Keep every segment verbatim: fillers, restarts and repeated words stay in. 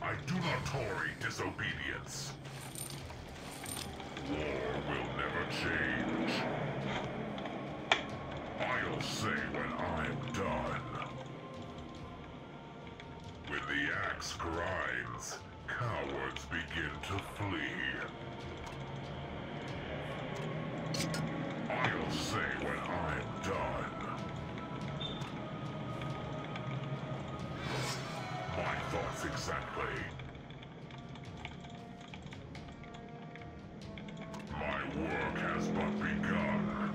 I do not tolerate disobedience. War will never change. I'll say when I'm done. When the axe grinds, cowards begin to flee. I'll say when I'm done. My thoughts exactly. My work has but begun.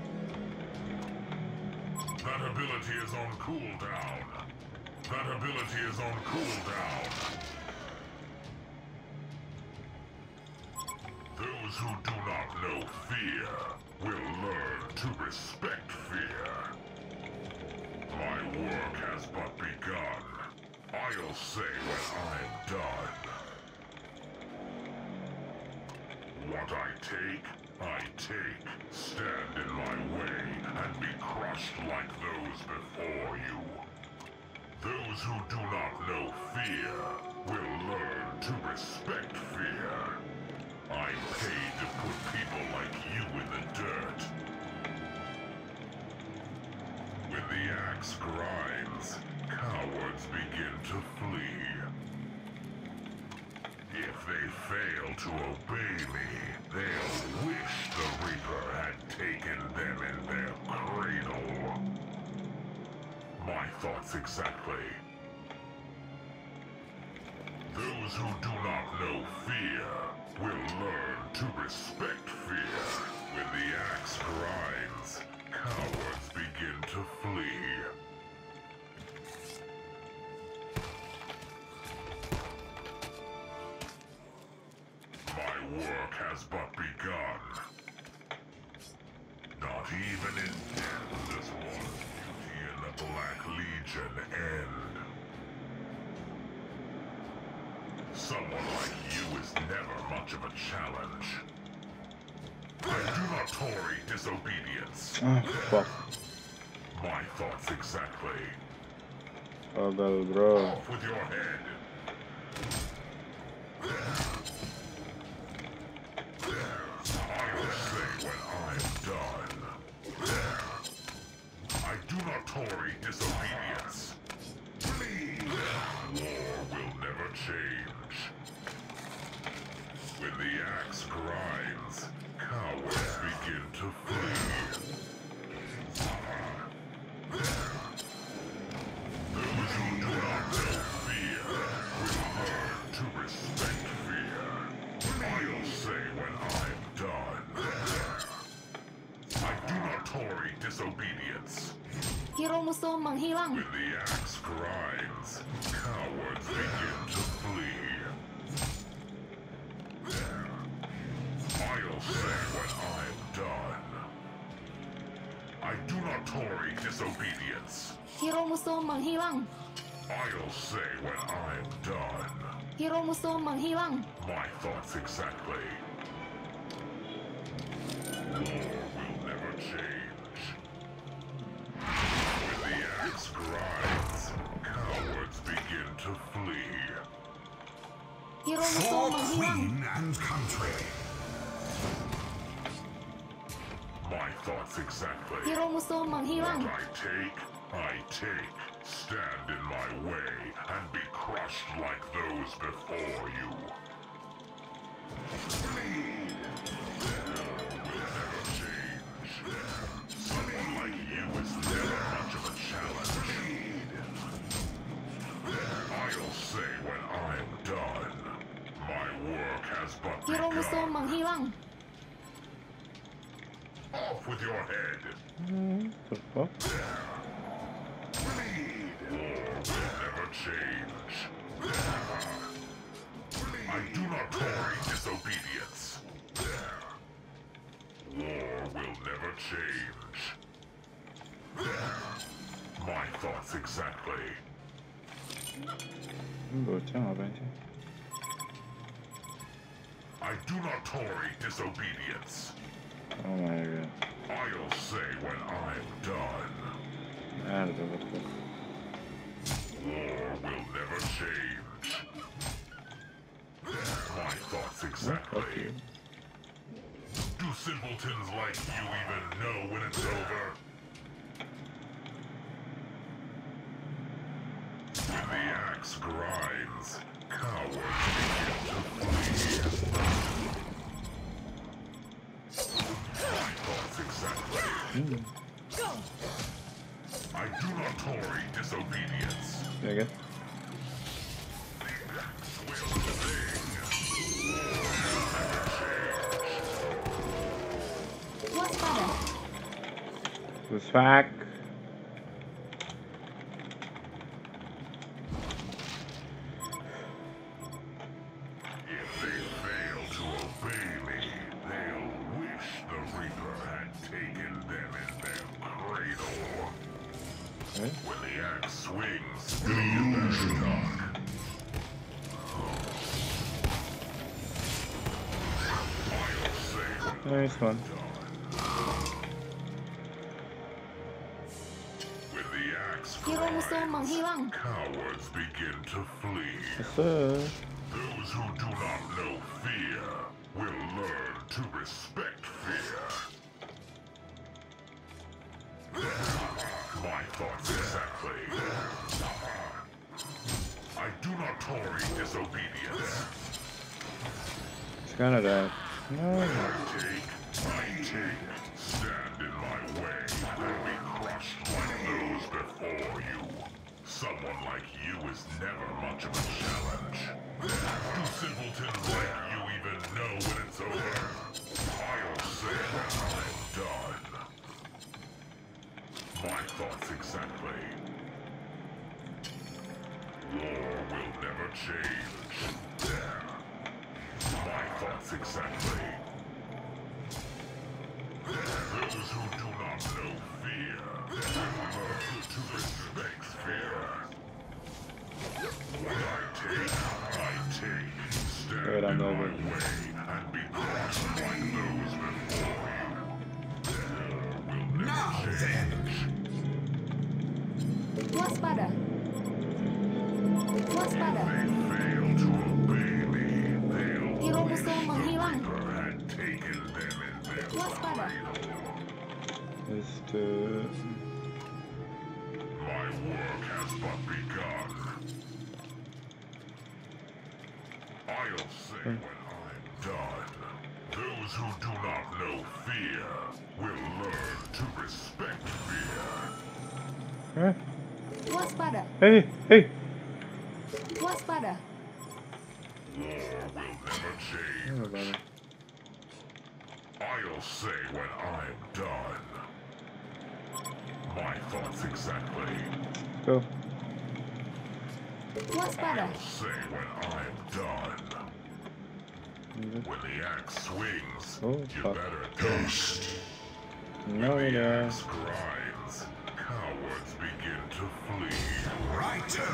That ability is on cooldown. That ability is on cooldown. Those who do not know fear will learn to respect fear. My work has but begun. I'll say when I'm done. What I take, I take. Stand in my way and be crushed like those before you. Those who do not know fear will learn to respect fear. I'm paid to put people like you in the dirt. When the axe grinds, cowards begin to flee. If they fail to obey me, they'll wish the Reaper had taken them in their cradle. My thoughts exactly. Those who do not know fear will learn to respect fear. When the axe grinds, cowards begin to flee. My work has but begun. Not even in death does one's duty in the Black Legion end. Someone like you is never much of a challenge. I do not tolerate disobedience. Ah, fuck. My thoughts exactly. Struggle, bro. Off with your head. I'll say when I'm done. I do not tolerate disobedience. War will never change. When the axe grinds, cowards begin to flee. Those who do not know fear will learn to respect fear. I'll say when I'm done. I do not tolerate disobedience. Hero musuh menghilang. When the axe grinds, cowards begin to flee. I'll say when I'm done. I do not tolerate disobedience. Hero musuh menghilang. I'll say when I'm done. Hero musuh menghilang. My thoughts exactly. War will never change. When the axe grinds, cowards begin to flee. Hero musuh For menghilang. queen and country. My thoughts exactly. Hero musuh menghilang. What I take, I take. Stand in my way and be crushed like those before you. Bleed. Will never change. Someone like you is never much of a challenge. I'll say when I'm done. My work has but Hero musuh begun. menghilang. Off with your head. The fuck? Bleed. War will never change. I do not tolerate disobedience. War will never change. My thoughts exactly. Bocah ngapain sih? I do not tolerate disobedience. Oh my god. I'll say when I'm done. Nerede bu? War will never change. thoughts Oh, exactly. fuck you. Do simpletons like you even know when it's over? When the axe grinds, cowards begin to flee. My thoughts exactly. Mm. I do not tolerate disobedience. Yeah, good. Will sing. What's better? This fuck. If they fail to obey me, they'll wish the Reaper had taken them in their cradle. Okay. When the axe swings, they better duck. I'll say when Nice one. When the axe Hero musuh grinds, menghilang. cowards begin to flee. Yes, sir. Those who do not know fear will learn to respect fear. My thoughts exactly. I do not tolerate disobedience. It's kind of that. No. I take, I take, stand in my way, and be crushed like those before you. Someone like you is never much of a challenge. Do simpletons like you even know when it's over? I'll say when I'm done. My thoughts exactly. War will never change. My thoughts exactly. Those who do not know fear will learn to respect fear. What I take, I take. Stand Good, I'm in my over. way and be crushed like those before you. Will never change. Waspada. Waspada. They fail to obey me. They'll Hero wish musuh the menghilang. Reaper had taken them in their Waspada. cradle. Just uh, My work has but begun. I'll say when I'm done. Those who do not know fear will learn to respect fear. huh? Waspada. Hey, hey. Waspada. War will never change. Oh, brother. I'll say when I'm done. My thoughts exactly. Go. Waspada. I'll say when I'm done. When the axe swings, Oh, you fuck. better ghost. No, The no. axe grinds, cowards begin to flee. Righto!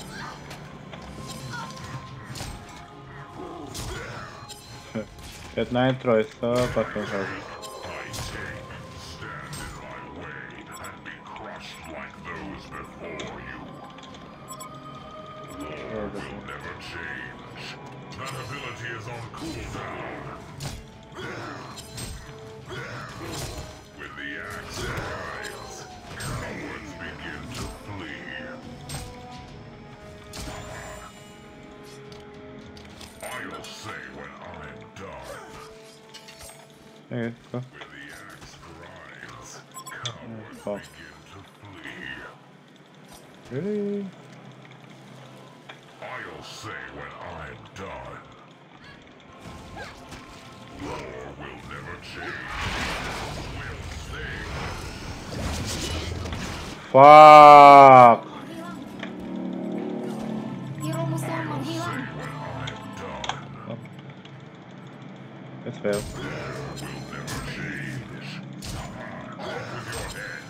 That nitro is so fucking hard. I take, stand in my way, and be crushed like those before you. War will never change. That ability is on cooldown. When the axe grinds, cowards begin to flee. I'll say when I'm done. Okay, go. When the axe grinds, cowards fuck. begin to flee. Really? I'll say when I'm done. War will never change. Will stay. Fuck. Menghilang. Hero musuh I'll say menghilang. when I'm done. That's fail. Will never change. Off with your head.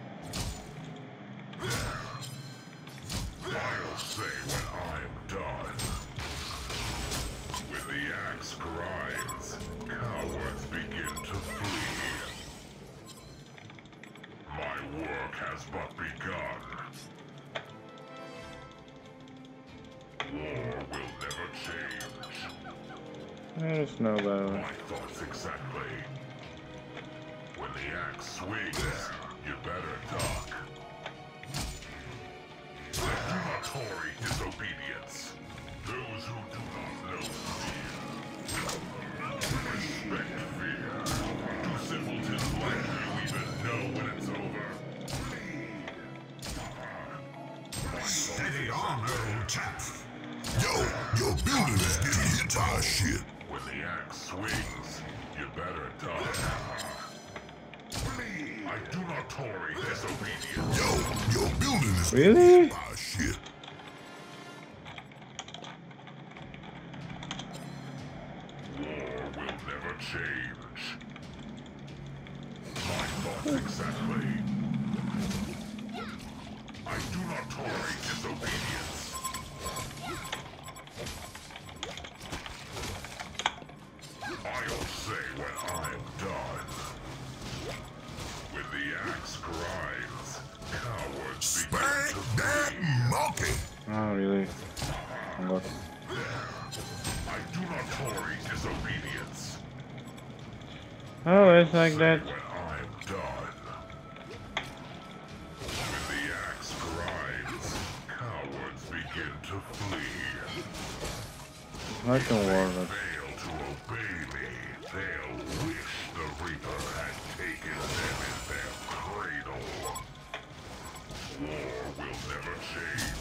I'll say when I'm done. When the axe grinds, cowards begin to flee. My work has but begun. War will never change. There's no better. My thoughts exactly. When the axe swings, you better duck. I do not tolerate disobedience. Those who do not know fear. Respect fear. Do simpletons like you even know when it's over? Steady on, old chap. Yo, your building is getting hit by shit. When the axe swings, you better duck. I do not tolerate disobedience. Yo, your building is Really? getting hit by shit. War will never change. My thoughts exactly. I do not tolerate disobedience. I'll say when I'm done. When the axe grinds, cowards begin Spank to that flee. monkey. Oh, really? Look. I do not tolerate disobedience. Oh, it's like that. When I'm done. When the axe grinds, cowards begin to flee. I can warn They it. fail to obey me. They'll wish the Reaper had taken them in their cradle. War will never change.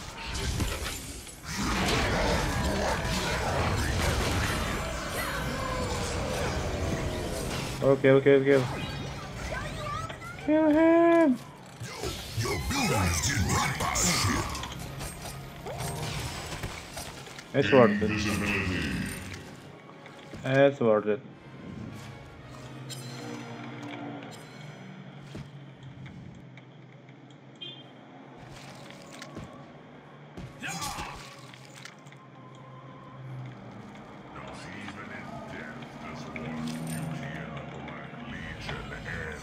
Okay, okay, okay. Kill him! Yo, your building is getting hit by shit. It's worth it. It's worth it. Not even in death does one's duty in the Black Legion end.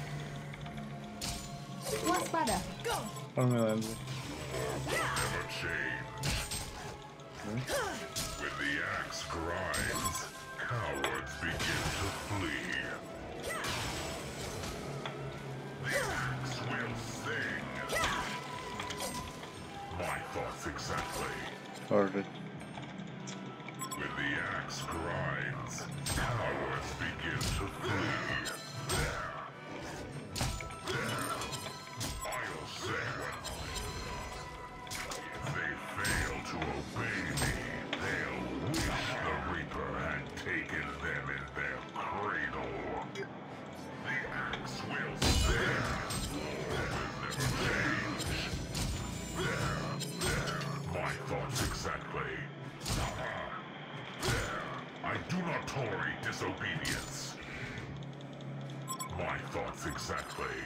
Waspada. Formula Lands. Never change. When the axe grinds, cowards begin to flee. The axe will sing. My thoughts exactly. Worth it. When the axe grinds, cowards begin to flee. There. There. I'll say when if they fail to obey me, they'll wish the Reaper had taken them in their cradle. The axe will sing. War will never change. There, there. My thoughts exactly. There. I do not tolerate disobedience. My thoughts exactly.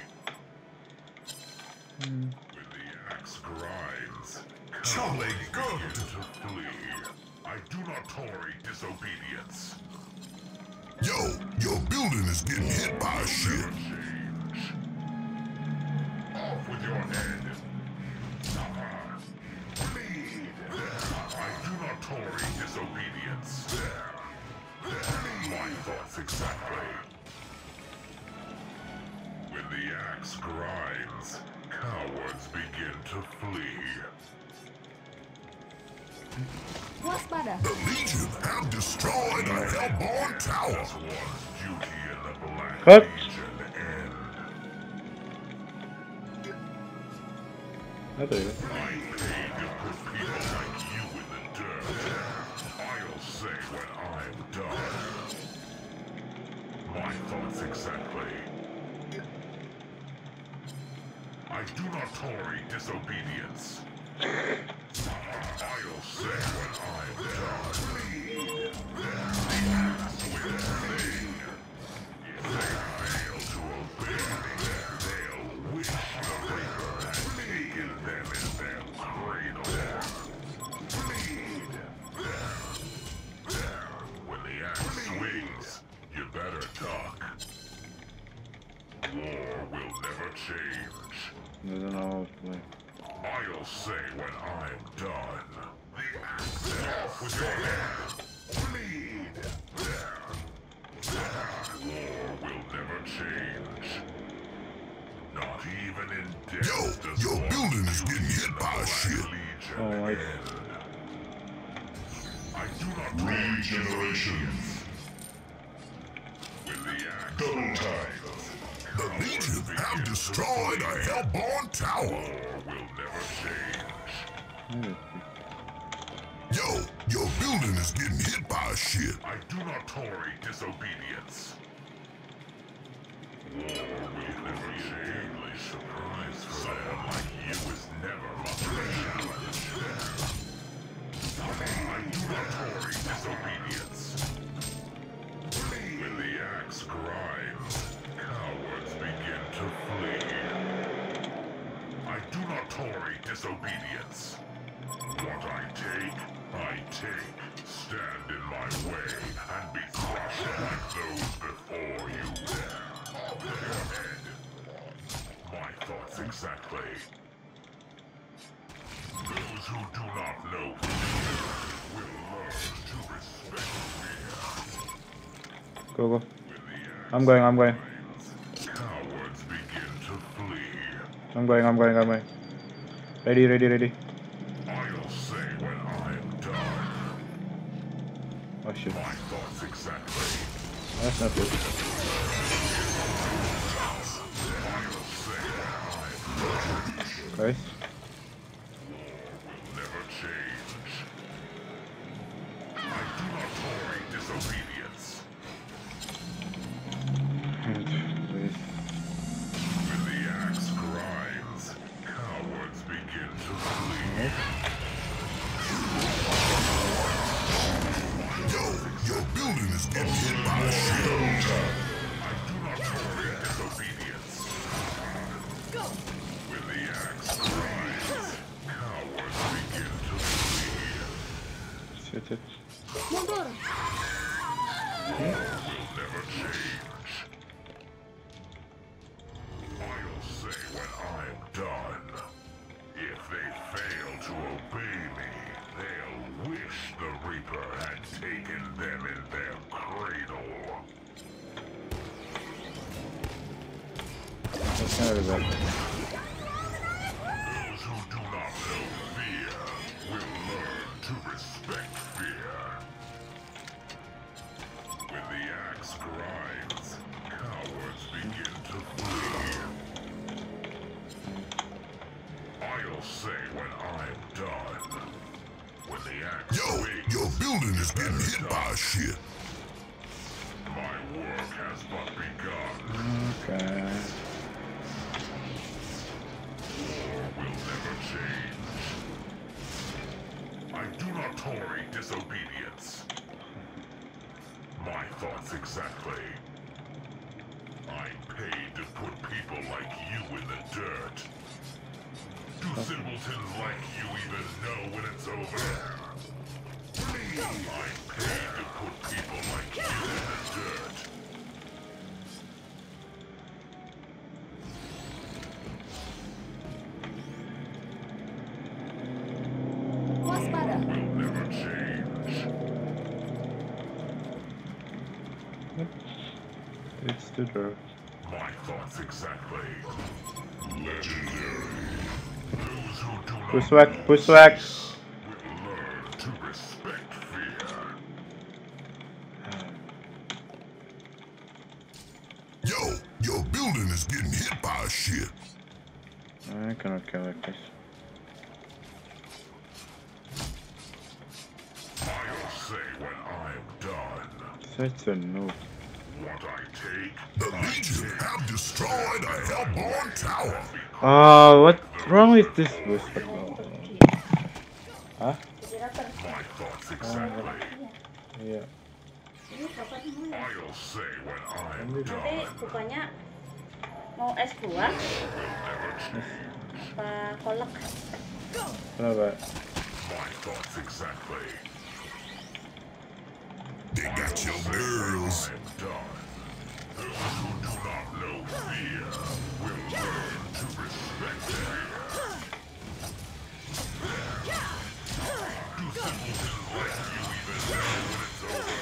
When the axe grinds, Jolly good. to flee. I do not tolerate disobedience. Yo, your building is getting hit by shit. Change. Off with your head. Bleed. I do not tolerate disobedience. There. There. My thoughts exactly. When the axe grinds, cowards begin to flee. Waspada. The Legion have destroyed a Hellborn tower. Does one's duty in the Black Cut. Legion end? I do. I paid to put people like you in the dirt. I'll say when I'm done. My thoughts exactly. I do not tolerate disobedience. I'll say when I'm done. The axe will sing. If they fail to obey me, they'll wish the Reaper had taken them in their cradle. Bleed. There. There. When the axe swings, you better duck. War will never change. Doesn't know. I'll say when I'm done. The axe off with your head. Bleed. Even in death Yo, does your one building is getting duty hit the by a Black ship. Legion Oh, I- end. I do not tolerate generations. With the axe, double time. The Legion have destroyed a Hellborn tower. War will never change. Yo, your building is getting hit by a ship. I do not tolerate disobedience. War will never change. Surprise for someone like you is never much of a challenge. I do not tolerate disobedience. When the axe grinds, cowards begin to flee. I do not tolerate disobedience. What I take, I take. Stand in my way and be crushed like those before you. Their head. My thoughts exactly. Those who do not know fear will learn to respect fear. Go, go. When the axe I'm going, I'm going. grinds, cowards begin to flee. I'm going, I'm going, I'm going. Ready, ready, ready. I'll say when I'm done. Oh shit. My thoughts exactly. That's not good. I'll say when I'm done. Guys. Will never change. I do not tolerate disobedience. Please. When the axe grinds, cowards begin to flee. Yo, your building is getting hit by a ship. I do not tolerate disobedience. When the axe grinds, cowards begin to flee. Shit, shit. Mundur. Will never change. I'll say when I'm done. If they fail to obey me, they'll wish the Reaper had taken them in their cradle. That's kind of bad. Those who do not know fear will learn to respect fear. When the axe grinds, cowards begin to flee. I'll say when I'm done. When the axe Yo, swings, your building is getting hit by a ship. my work has but begun. Okay. War will never change. I do not tolerate disobedience. My thoughts exactly. I'm paid to put people like you in the dirt. Do simpletons like you even know when it's over? I'm paid to put people like you in the dirt. Waspada. Will never change. It's the dirt. My thoughts exactly. Legendary. Those who do not Bushwhack, bushwhack. will learn to respect fear. Yo, your building is getting hit by a ship. I cannot kill it, guys. I'll say when I'm done. Such a noob. What I take, The Legion have destroyed a Hellborn tower. Oh, what's wrong with this bushwhack? Huh? my thoughts exactly. Yeah. I'll say when I'm Nanti done. bukanya mau es buah Will never change. apa kolak? Kenapa? My thoughts exactly. They got your girls. I'm done. Those who do not know fear will learn to respect fear. Do simpletons like you even know when it's over?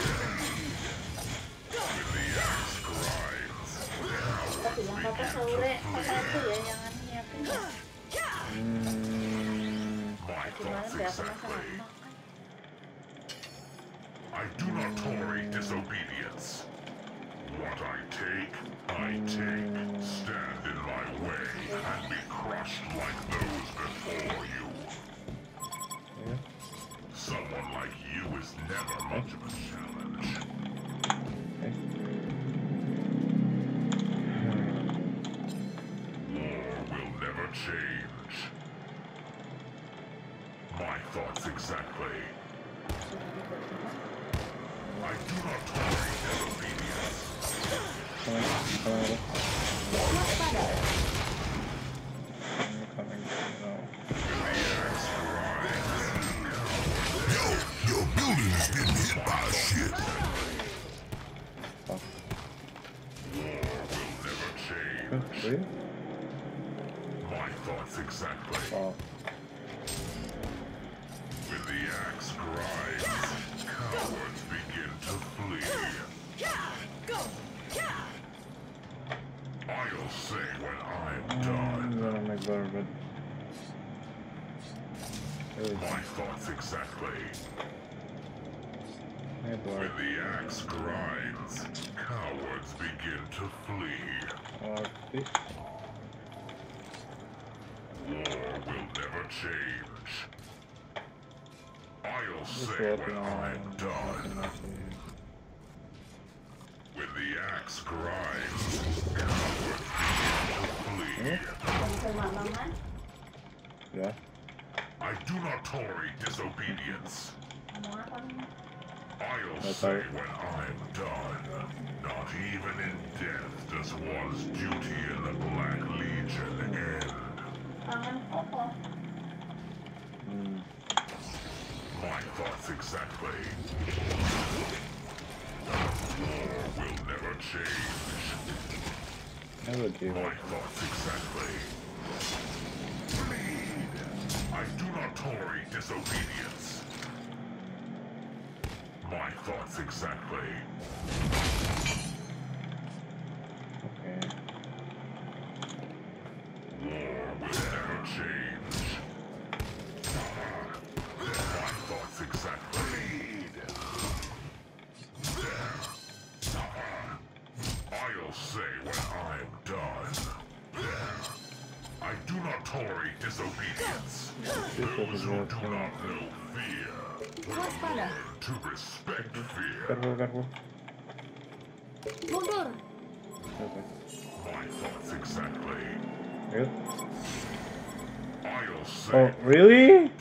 When the axe grinds, Kita bilang papa sore papa itu ya jangan gimana thoughts deh aku masa exactly. nggak makan. I do not tolerate disobedience. What I take, I take. Stand in my way and be crushed like those before you. Yeah. Someone like you is never much of a challenge. Okay. War will never change. My thoughts exactly. I do not tolerate disobedience. Come on, come on. Waspada. I'm coming. No. Yo, your building is getting hit by shit. Fuck. War will never change. Huh, really? My thoughts exactly. Oh. When the axe grinds, cowards begin to flee. I'll say when I'm I'm done. gonna make better, but really My don't. thoughts exactly. Hey, boy. When the axe grinds, cowards begin to flee. Oh, see? War will never change. I'll Just say walking when on. I'm done. Nothing else to do. When the axe grinds, cowards begin to flee. Bisa makan. Yeah. I do not tolerate disobedience. Mau apa nih? I'll That's say right. when I'm done. Not even in death does one's duty in the Black Legion end. Kangen apa? Hmm. My thoughts exactly. War will never change. Never give My up. thoughts exactly. Bleed. I do not tolerate disobedience. My thoughts exactly. Okay. War will never change. My thoughts exactly. I'll say when I'm done. I do not tolerate disobedience. Those who do not know fear will Waspada. learn to respect fear. Careful, careful. Mundur. Okay. My thoughts exactly. Good. I'll say Oh, really? done.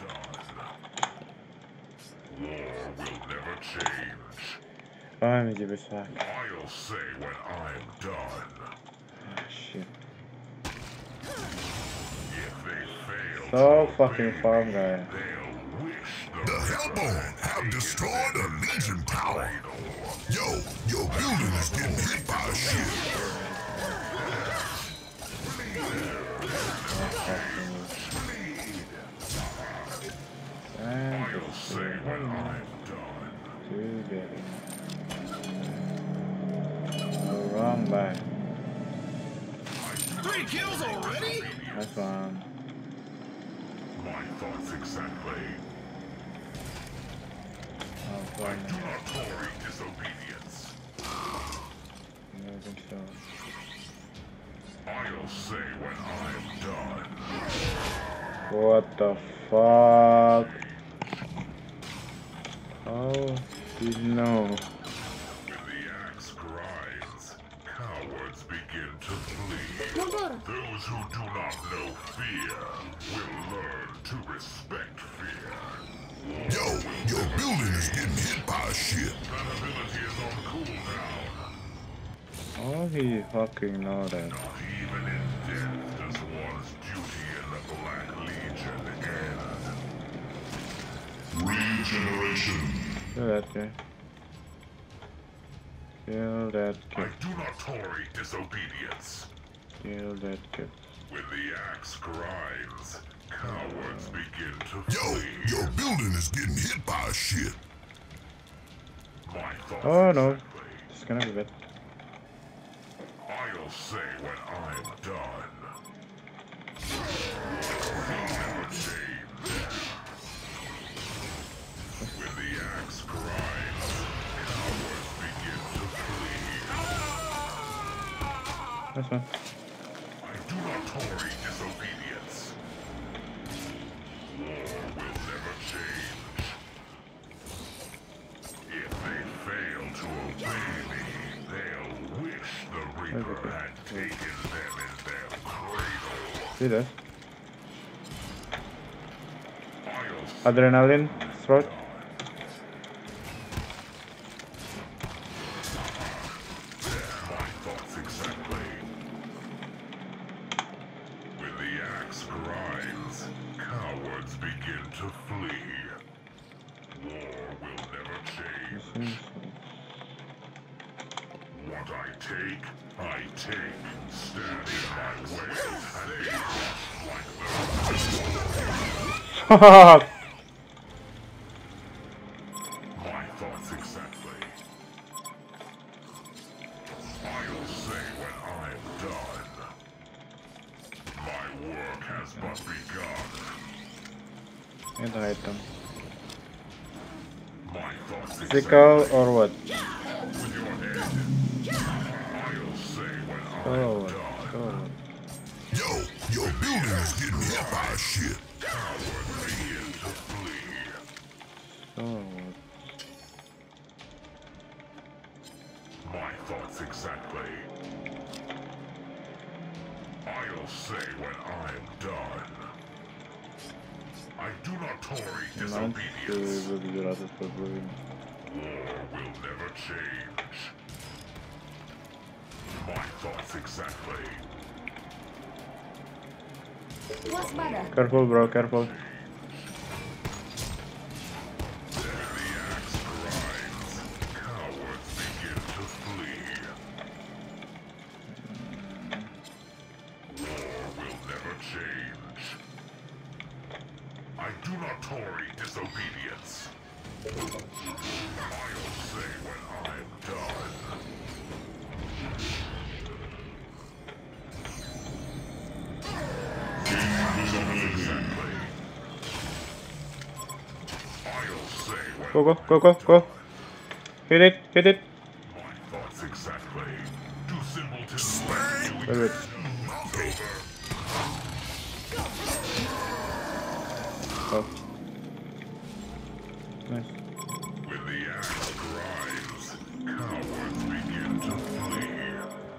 War will never change. Fine, give it back. I'll say when I'm done. Ah, shit. If they fail So to fucking obey farm me, guy. they'll wish the The Hellborn have destroyed a Legion tower. Yo, your building is getting hit by shit. And I'll just say when I'm done. together. The wrong back. Three kills already? That's one. My thoughts exactly. Oh, I fine. do not tolerate disobedience. I don't think so. I'll say when I'm done. What the fuck? Oh, did know. When the axe grinds, cowards begin to flee. Mundur. Those who do not know fear will learn to respect fear. Yo, your building is getting hit by shit. That ability is on cooldown. Oh, he fucking know that. Not even in death does one's duty in the Black Legion end. Regeneration. Kill that guy. Kill that I kid. do not tolerate disobedience. Kill that kid. When the axe grinds, cowards begin to Yo, flee. your building is getting hit by shit. My thoughts Oh no. exactly. It's gonna be bad. I'll say when I'm done. Never change. Nice one. I do not tolerate disobedience. War will never change. If they fail to obey me, they'll wish the Reaper had taken them in their cradle. See that? I'll Adrenaline throat. my thoughts exactly. When the axe grinds, cowards begin to flee. War will never change. What I take, I take. Stand in my way and be crushed like Haha! my thoughts exactly. I'll say when I'm done. My work has but begun. And item. My thoughts exactly. Physical or what? With your head. I'll say when Oh, I'm what? done. Oh, what? Yo, your building is getting hit by shit. Cowards begin to flee. Oh, what? My thoughts exactly. I'll say when I'm done. I do not tolerate disobedience. Nice. Will be rather for brewing. War will never change. My thoughts exactly. Waspada. Careful, bro. Careful. When the axe grinds, cowards begin to flee. War will never change. I do not tolerate disobedience. I'll say when I'm done. Exactly. I'll say when Go, go, go, go, go. Hit it, hit it. my thoughts exactly. Too simple to Very good. Oh. Nice. When the axe grinds, cowards begin to flee.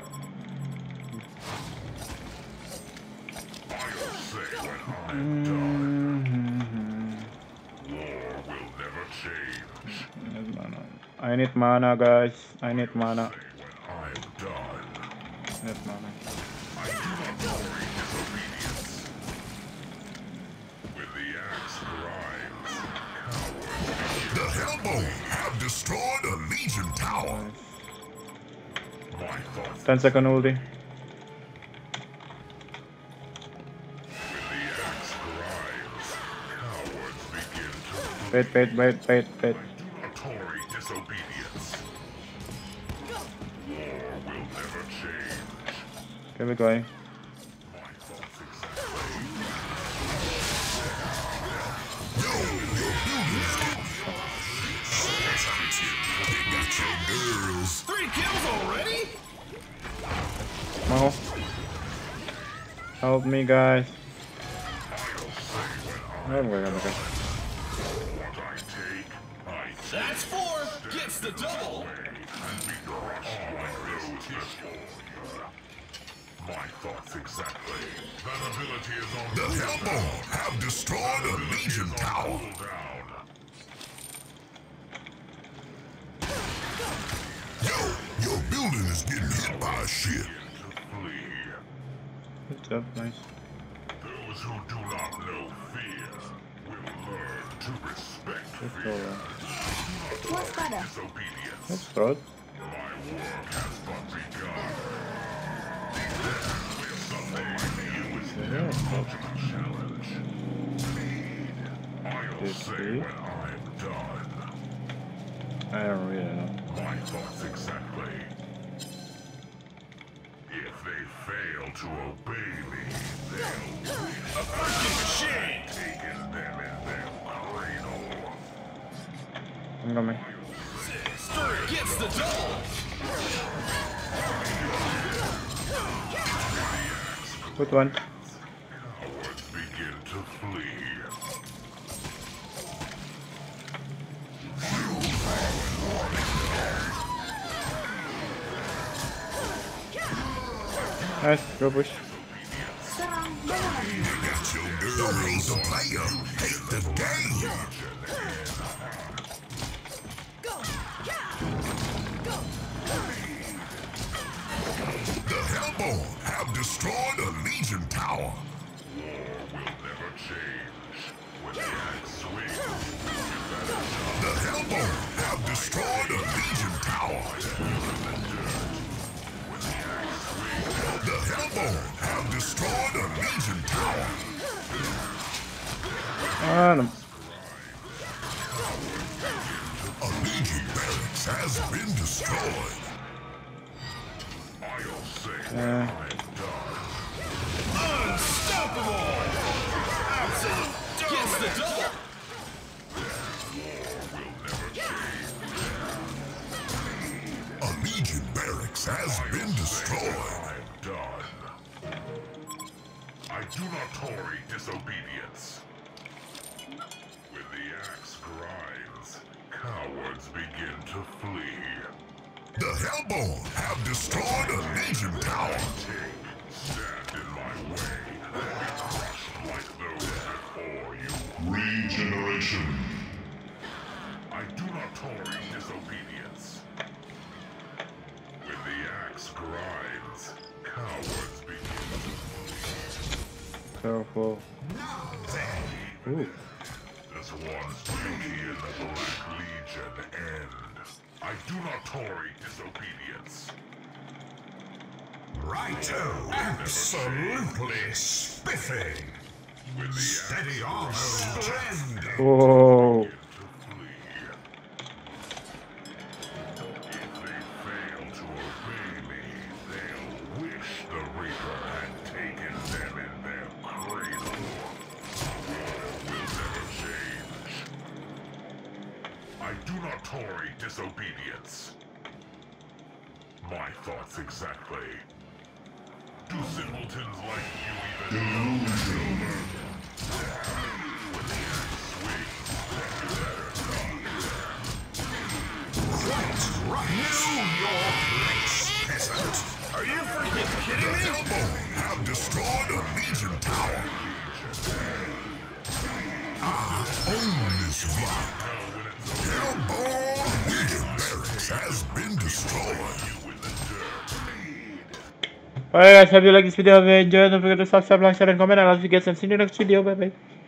I'll say when I'm done. War will never change. Need mana. I need mana, guys. I need mana. Say when I'm done. Need mana. I do not tolerate disobedience. When the axe grinds, cowards The Hellbone have destroyed a Legion tower. my thoughts. ten second ulti. When the axe grinds, cowards begin to flee. Wait, wait, wait, wait, wait. I do not tolerate disobedience. War will never change. Okay, we're going. My thoughts exactly. Yo, your building is getting They got your girls. Three kills already? Mo. Help me, guys. Oh my god, okay. What I take, I take That's four. Gets the double. and be crushed like those before you. My thoughts exactly. That ability is on The Hellbone have destroyed a Legion tower. cooldown. Yo, your building is getting hit by shit. Begin to flee. Good job, nice. Those who do not know fear will learn to respect Let's go. fear. Waspada. Disobedience. Let's throw it. My work has but begun. Someday you is Yeah, never stop. much of a challenge. I'll Did say we? when I'm done. I don't really know. My thoughts exactly. If they fail to obey me, they'll wish A freaking machine. taken them in their cradle. I'm coming. Three gets the double. Good one. Cowards begin to flee. Nice, go push. Serang balapan. Got your girl. Hate the player, hate the game. The Hellborn have destroyed a Legion tower. War will never change. When the axe swings, The Hellborn have destroyed a Legion tower. The Hellborn have destroyed a Legion tower. On him. A Legion barracks has been destroyed. I'll say Uh, I'm done. Unstoppable! Absolute gets the double! A Legion barracks has been destroyed. I'm done. I do not tolerate disobedience. When the axe grinds, cowards begin to flee. The Hellborn have destroyed a Legion tower. Take, stand in my way, and be crushed like those before you. Regeneration. I do not tolerate disobedience. When the axe grinds, cowards begin to flee. Careful. Ooh. This one's duty in the Black Legion end. I do not tolerate disobedience. Righto. Absolutely spiffy. When the Steady on. Splendid. Whoa. to flee. If they fail to obey me, they'll wish the Reaper had taken them in their cradle. War will never change. I do not tolerate disobedience. My thoughts exactly. Do simpletons like you even know that over? When the axe swings, you better Right, right. Know your place, peasant. Are you freaking kidding The me? Hellborn have destroyed a Legion tower. I own this rock. Hellborn Legion barracks has been destroyed. Alright guys, hope you like this video. If you enjoyed, don't forget to subscribe, like, share, and comment. I'll see you guys and see you in the next video. Bye bye.